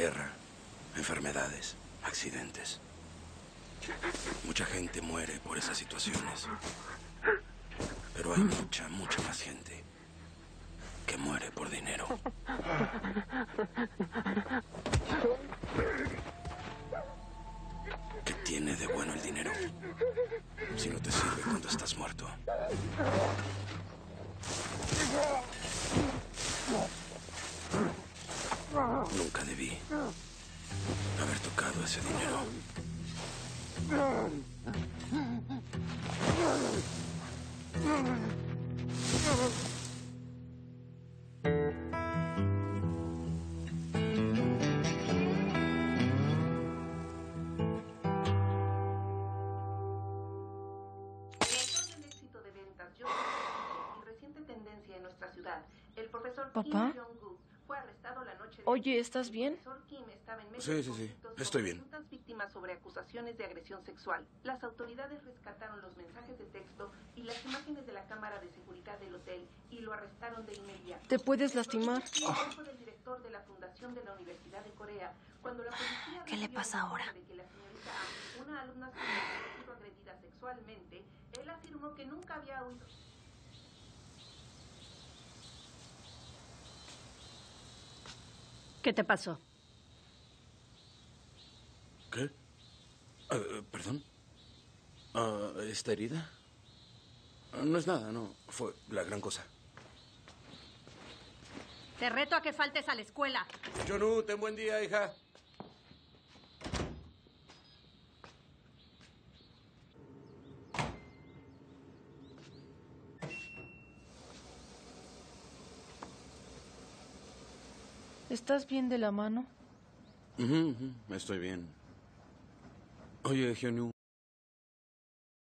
Guerra, enfermedades, accidentes. Mucha gente muere por esas situaciones. Pero hay mucha más gente que muere por dinero. ¿Qué tiene de bueno el dinero si no te sirve cuando estás muerto? Nunca debí haber tocado ese dinero. ¿Papá? Oye, ¿estás bien? Sí, estoy bien. Víctimas sobre acusaciones de agresión sexual. Las autoridades rescataron los mensajes de texto y las imágenes de la cámara de seguridad del hotel y lo arrestaron de inmediato. Te puedes lastimar. Del director de la Fundación de la Universidad de Corea, cuando la policía ¿Qué le pasa ahora? de que la señorita Am, una alumna suya, había sido agredida sexualmente, él afirmó que nunca había oído. ¿Qué te pasó? ¿Qué? ¿Perdón? ¿Esta herida? No es nada, no. Fue la gran cosa. Te reto a que faltes a la escuela. Jonu, ten buen día, hija. ¿Estás bien de la mano? Estoy bien. Oye, Hyunwoo.